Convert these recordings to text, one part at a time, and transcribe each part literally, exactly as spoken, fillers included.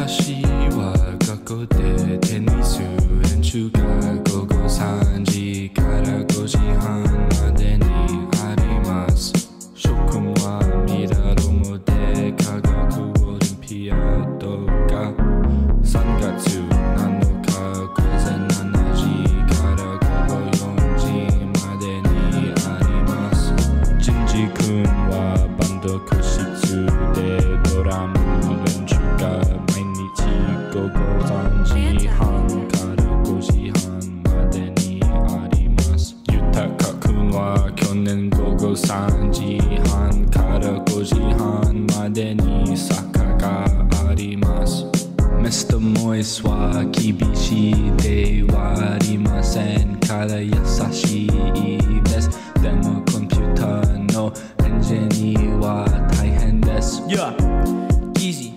私は学校でテニス練習が午後さんじからごじはんまでにあります。諸君は見たと思って科学オリンピアドがさんがつなのか午前しちじから午後よじまでにあります。人事君はバンド教室でドラム練習が毎日午後さんじはんからごじはんまでにあります。豊君は去年午後さんじはんからごじはんまでに坂があります。ミスター モイスは厳しいではありませんから優しいです。でもコンピューターのエンジニアは大変です。 Yeah, easy.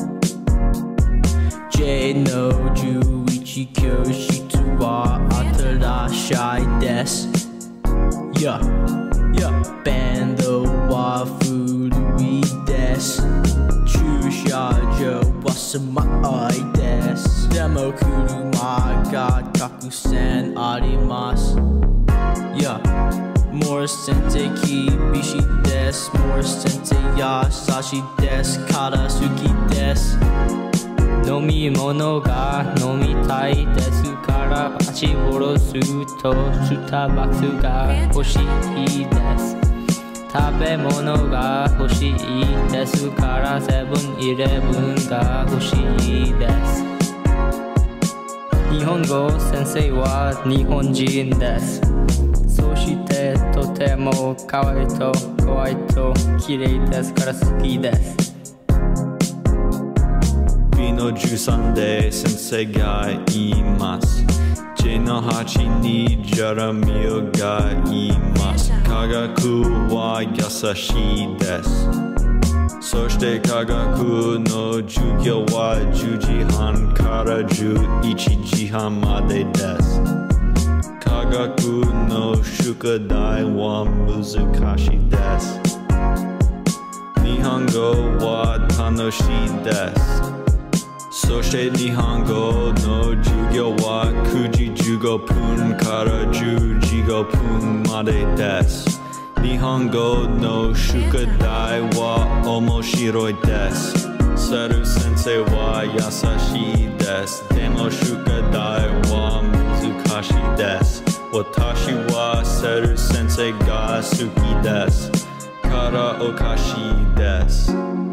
J のじゅういち教室は新しいです。Yeah, yeah. バンドは古いです。駐車場は狭いです。でも車がたくさんあります。Yeah, モー先生厳しいです。モー先生優しいですから好きです。飲み物が飲みたいですからバチボロするとスターバックスが欲しいです。食べ物が欲しいですからセブンイレブンが欲しいです。日本語先生は日本人です。そしてとても可愛いと怖いと綺麗ですから好きです。 B のじゅうさんで先生がいます。J のはちにジャラミオがいます。科学は優しいです。そして科学の授業はじゅうじはんからじゅういちじはんまでです。科学の宿題は難しいです。日本語は楽しいです。そして日本語の授業はくじじゅうごふんからじゅうじごふんまでです。日本語の宿題は面白いです。セル先生は優しいです。でも宿題は難しいです。私はセル先生が好きです。からおかしいです。